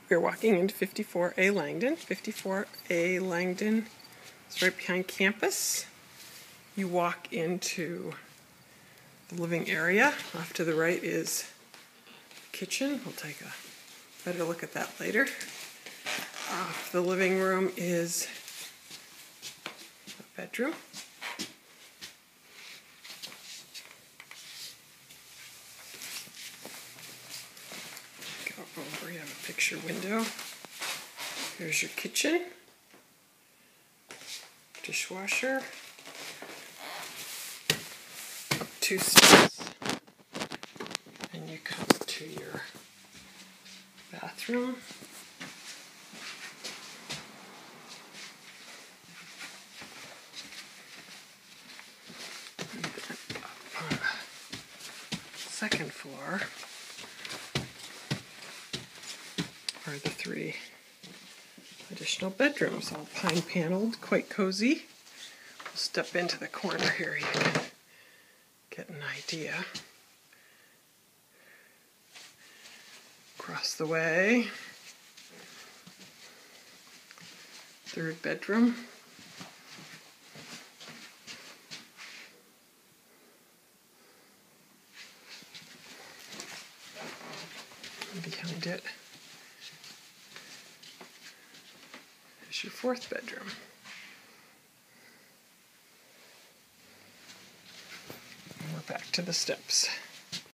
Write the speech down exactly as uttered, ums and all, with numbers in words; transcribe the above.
We're walking into fifty-four A Langdon. fifty-four A Langdon is right behind campus. You walk into the living area. Off to the right is the kitchen. We'll take a better look at that later. Off the living room is a bedroom. Go over, you have a picture window. Here's your kitchen, dishwasher, up two steps, and you come to your bathroom. And then up on the second floor are the three additional bedrooms, all pine paneled, quite cozy. We'll step into the corner here, you can get an idea. Across the way, third bedroom. And behind it is your fourth bedroom. And we're back to the steps.